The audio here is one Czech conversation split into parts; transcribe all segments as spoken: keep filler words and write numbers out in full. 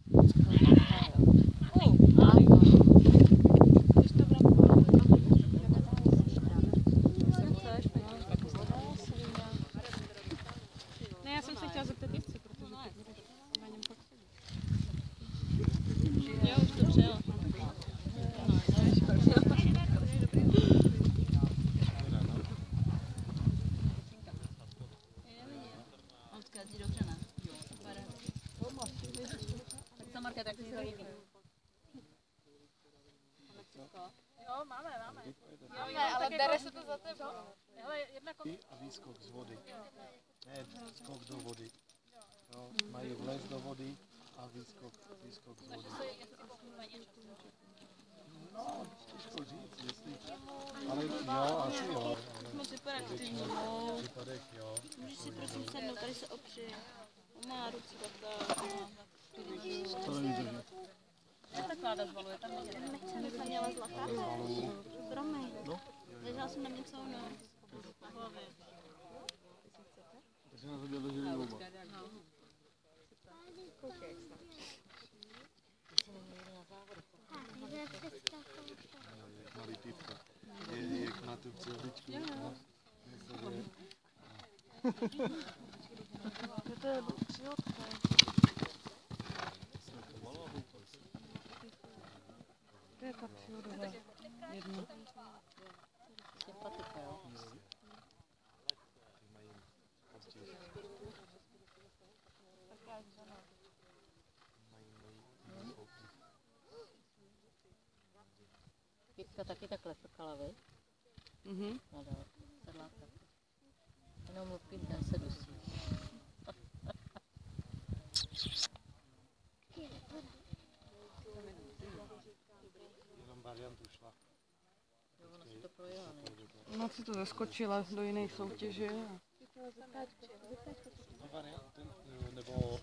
Ne, já jsem se chtěla zeptat jestli, protože na něm pak sedí. Jo, už to přijela. On skazí dobře, ne? Tak co, Marka, tak ty se líbí. Jo, máme, máme. Máme, ale bere se to za tebou. Hele, jedna kon... A výskok z vody. Ne, skok do vody. Jo, mají vlez do vody a výskok, výskok z vody. No, těžko říct, jestli... Ale jo, asi jo. Moc hyperaktivní. Případek, jo. Můžeš si prosím sednout, tady se opři. On má ruce takhle. To není držet. Co takhle zvaluje? Tam není. Nechce mi paní ale zlatá. Promiň. Ležela jsem na mě celou noc. Na hlavě. Takže na to dělali drželi oba. Malý týpka. Je jak na tu přihličku. To je příhodka. To je ta příhodová. Jedna. Sympatika, jo? Pětka taky takhle frkala, vy? Mhm. No dál, sedlák taky. Jenom lupín, ten se dusí. Jenom variantu šla. Jo, ona si to projela, ne? Ona si to zaskočila do jiné soutěže. No variant, ten, nebo...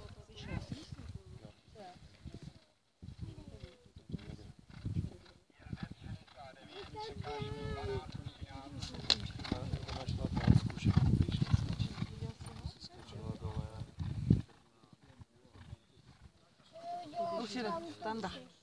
Už jde, standa.